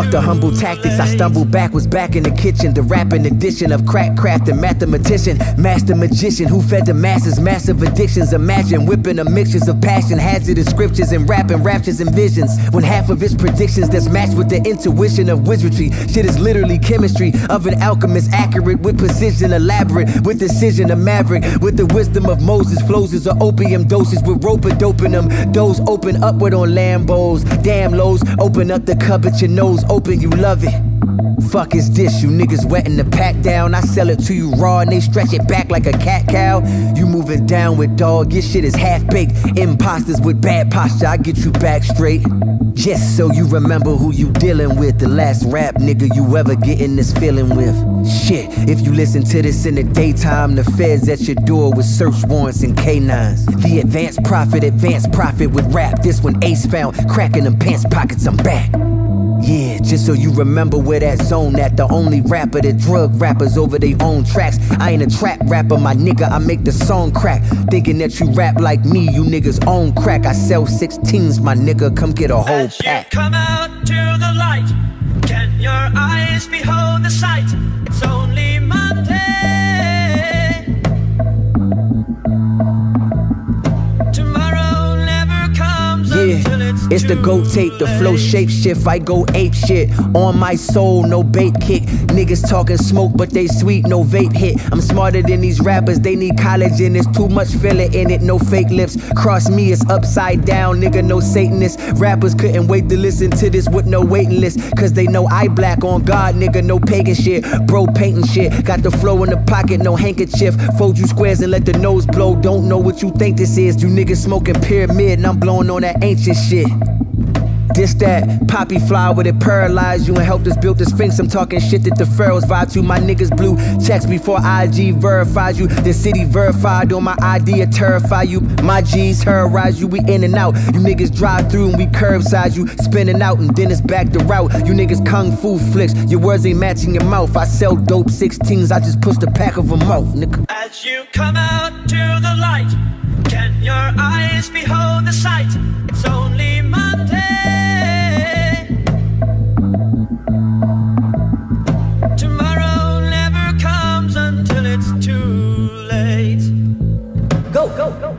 Fuck the humble tactics, I stumble backwards back in the kitchen. The rapping edition of crack craft and mathematician, master magician who fed the masses massive addictions. Imagine whipping a mixtures of passion, hazardous scriptures and rapping raptures and visions. When half of its predictions that's matched with the intuition of wizardry. Shit is literally chemistry of an alchemist, accurate with precision, elaborate with decision, a maverick with the wisdom of Moses. Flows is a opium doses with rope and doping them. Doors open upward on Lambos, damn lows. Open up the cupboard, your nose open, you love it. Fuck is this, you niggas wetting the pack down. I sell it to you raw and they stretch it back like a cat cow. You moving down with dog, your shit is half-baked. Imposters with bad posture, I get you back straight. Just so you remember who you dealing with. The last rap nigga you ever getting this feeling with. Shit, if you listen to this in the daytime, the feds at your door with search warrants and K9s. The advanced prophet with rap. This one Ace found, cracking them pants pockets, I'm back. Yeah, just so you remember where that zone at. The only rapper that drug rappers over their own tracks. I ain't a trap rapper, my nigga, I make the song crack. Thinking that you rap like me, you niggas own crack. I sell 16s, my nigga, come get a whole pack. Come out to the light. Can your eyes behold the sight? It's only Monday. Tomorrow never comes until it's the GOAT tape, the flow shape shift. I go ape shit on my soul, no bait kick. Niggas talking smoke, but they sweet, no vape hit. I'm smarter than these rappers, they need college and there's too much filler in it. No fake lips, cross me, it's upside down, nigga, no Satanist. Rappers couldn't wait to listen to this with no waiting list, cause they know I black on God, nigga, no pagan shit. Bro painting shit, got the flow in the pocket, no handkerchief. Fold you squares and let the nose blow. Don't know what you think this is. You niggas smoking pyramid and I'm blowing on that ancient shit. This that poppy flower that paralyzed you and helped us build the Sphinx. I'm talking shit that the pharaohs vibe to. My niggas blue checks before IG verifies you. The city verified on my ID to terrify you. My G's terrorize you, we in and out. You niggas drive through and we curbside you. Spinning out and then it's back to route. You niggas kung fu flicks, your words ain't matching your mouth. I sell dope 16s, I just pushed a pack of them out, nigga. As you come out to the light, can your eyes behold the sight? It's only Monday. Tomorrow never comes until it's too late. Go, go, go.